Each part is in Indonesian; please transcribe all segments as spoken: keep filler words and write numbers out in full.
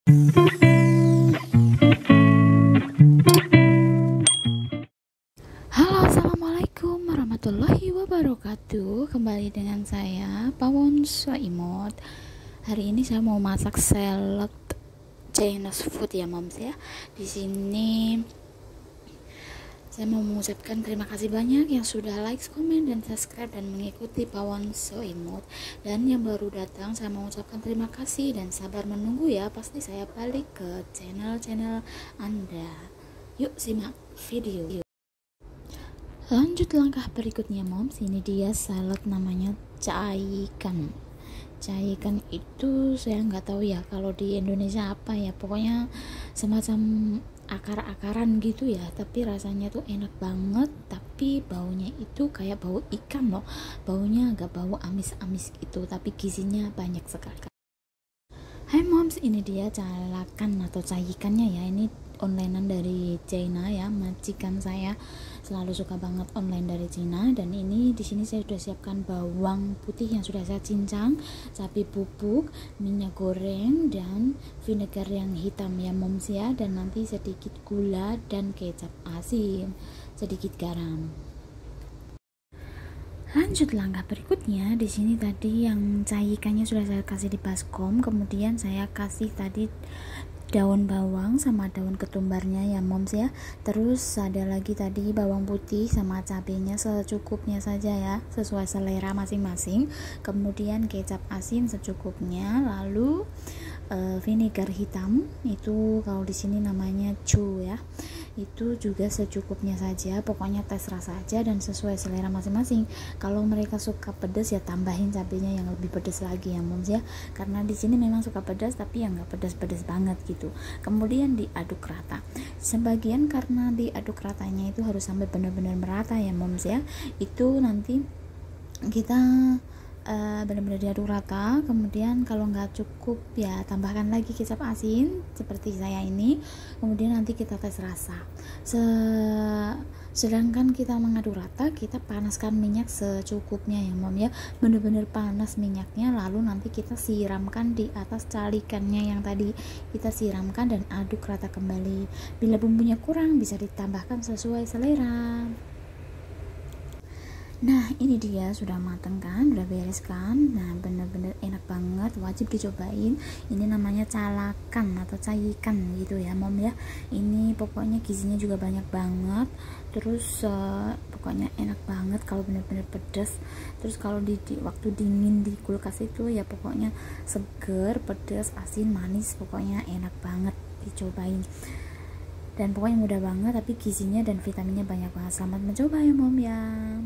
Halo, assalamualaikum warahmatullahi wabarakatuh. Kembali dengan saya Pawon Soimot. Hari ini saya mau masak salad Chinese food ya moms ya. Di sini saya mau mengucapkan terima kasih banyak yang sudah like, komen, dan subscribe dan mengikuti Pawon Soimot. Dan yang baru datang saya mau mengucapkan terima kasih dan sabar menunggu ya. Pasti saya balik ke channel-channel Anda. Yuk simak video. Lanjut langkah berikutnya moms, ini dia salad namanya caikan. Caikan itu saya nggak tahu ya kalau di Indonesia apa ya, pokoknya semacam akar-akaran gitu ya, tapi rasanya tuh enak banget, tapi baunya itu kayak bau ikan loh, baunya agak bau amis-amis gitu, tapi gizinya banyak sekali. Hai moms, ini dia calakan atau caikannya ya, ini onlinean dari China ya, majikan saya selalu suka banget online dari China. Dan ini di sini saya sudah siapkan bawang putih yang sudah saya cincang, cabai bubuk, minyak goreng, dan vinegar yang hitam ya moms ya, dan nanti sedikit gula dan kecap asin, sedikit garam. Lanjut langkah berikutnya, di sini tadi yang caikannya sudah saya kasih di baskom, kemudian saya kasih tadi daun bawang sama daun ketumbarnya ya moms ya. Terus ada lagi tadi bawang putih sama cabenya secukupnya saja ya, sesuai selera masing-masing. Kemudian kecap asin secukupnya, lalu uh, vinegar hitam itu kalau di sini namanya cu ya, itu juga secukupnya saja, pokoknya tes rasa aja dan sesuai selera masing-masing. Kalau mereka suka pedas ya tambahin cabenya yang lebih pedas lagi ya moms ya, karena di sini memang suka pedas tapi yang nggak pedas-pedas banget gitu. Kemudian diaduk rata, sebagian karena diaduk ratanya itu harus sampai benar-benar merata ya moms ya, itu nanti kita Uh, benar-benar diaduk rata. Kemudian kalau nggak cukup ya tambahkan lagi kecap asin seperti saya ini. Kemudian nanti kita tes rasa. Se sedangkan kita mengaduk rata, kita panaskan minyak secukupnya ya mom ya, benar-benar panas minyaknya. Lalu nanti kita siramkan di atas calikannya yang tadi kita siramkan dan aduk rata kembali. Bila bumbunya kurang bisa ditambahkan sesuai selera. Nah ini dia sudah mateng kan, udah beres kan. Nah bener-bener enak banget, wajib dicobain. Ini namanya calakan atau caikan gitu ya mom ya. Ini pokoknya gizinya juga banyak banget. Terus uh, pokoknya enak banget kalau bener-bener pedas. Terus kalau di, di waktu dingin di kulkas itu ya pokoknya seger, pedas, asin, manis, pokoknya enak banget dicobain. Dan pokoknya mudah banget tapi gizinya dan vitaminnya banyak banget. Selamat mencoba ya mom ya.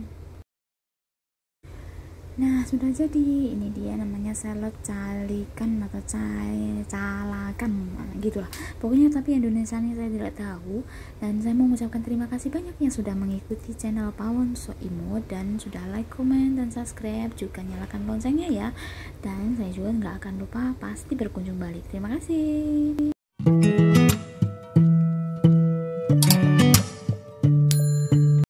Nah sudah jadi, ini dia namanya salad calikan atau cai calakan nah, gitulah pokoknya, tapi Indonesianya saya tidak tahu. Dan saya mau mengucapkan terima kasih banyak yang sudah mengikuti channel Pawon Soimot dan sudah like, komen, dan subscribe, juga nyalakan loncengnya ya. Dan saya juga nggak akan lupa pasti berkunjung balik. Terima kasih.